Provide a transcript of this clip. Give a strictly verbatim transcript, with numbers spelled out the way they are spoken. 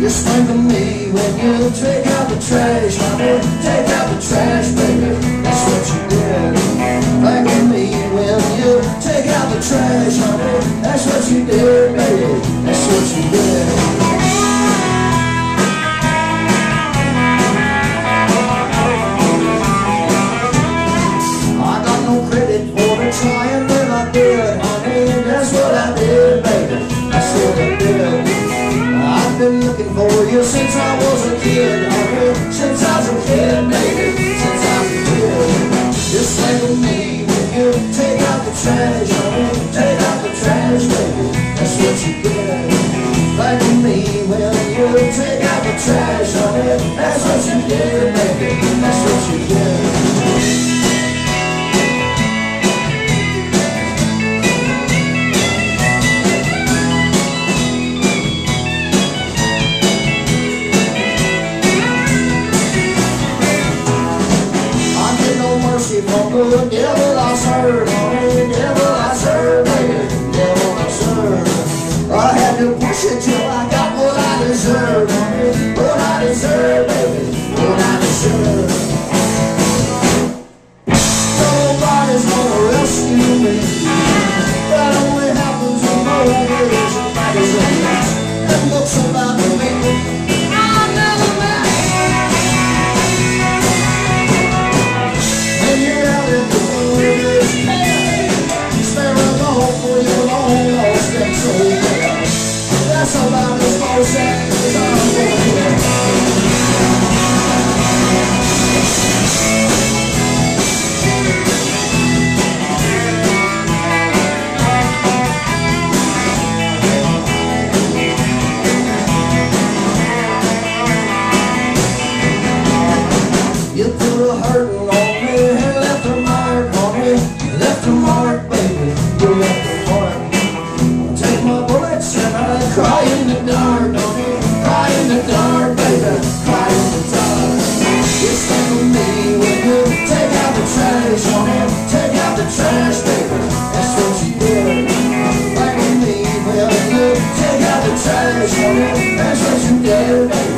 Just think of me when you take out the trash, honey. Take out the trash, baby. That's what you did. Think of me when you take out the trash, honey. That's what you did, baby. That's what you did. Trying when I did, honey, that's what I did, baby, that's what I did. I've been looking for you since I was a kid, honey, since I was a kid, baby, since I was a kid. Just think of me when you take out the trash, honey, take out the trash, baby, that's what you did. Think of me when you take out the trash, honey, that's what you did, baby, that's what you did. From the devil I serve, honey, devil I serve, baby, devil I serve. I had to push it till I got what I deserve, honey, what I deserve, baby, what I deserve. Nobody's gonna rescue me. That only happens when movies and magazines and books about the people I never met. That's about as close as I'm going. You put a hurting on me and left a mark on me. You left a mark, baby, you left a mark. Take my bullets and I cry in the dark, don't you? Cry in the dark, baby, cry in the dark. Just think of me when you take out the trash, honey. Take out the trash, baby, that's what you did. Think of me when you take out the trash, honey. That's what you did, baby.